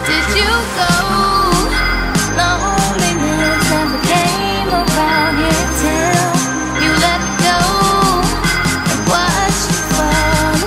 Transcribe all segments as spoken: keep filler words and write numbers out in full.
did you go? Loneliness never came around here till you let me go and watch you fall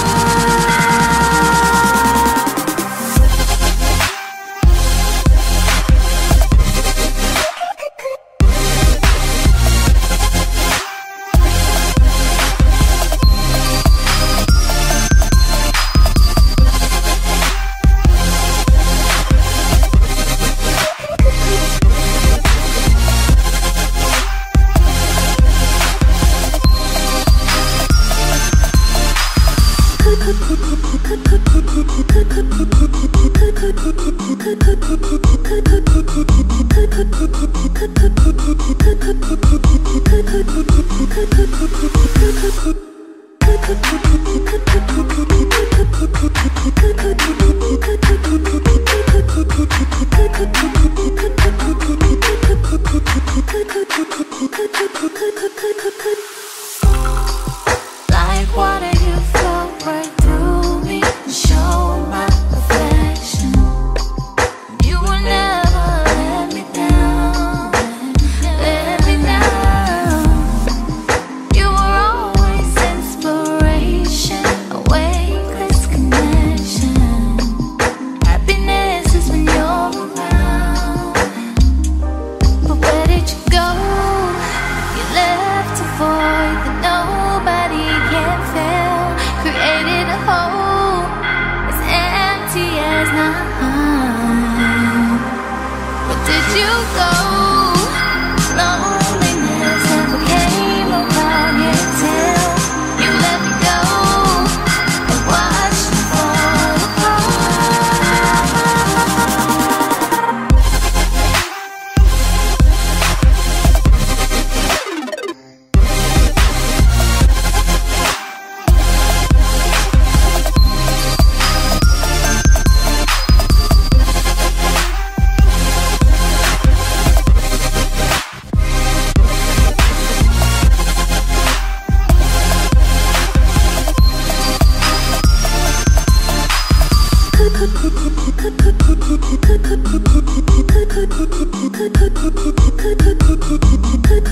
like water, you flow right through me and show my reflection. You will never let me down, let me down. You were always inspiration, a weightless connection. Happiness is when you're around. But where did you go? You left a void that nobody can fill. Created a hole as empty as night. Where did you go? Loneliness never came around here till you let me go and watch me fall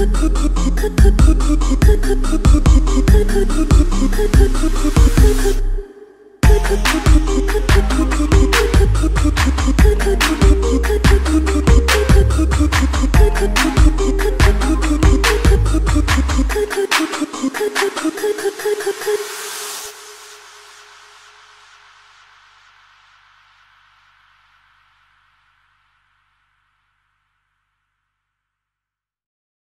apart.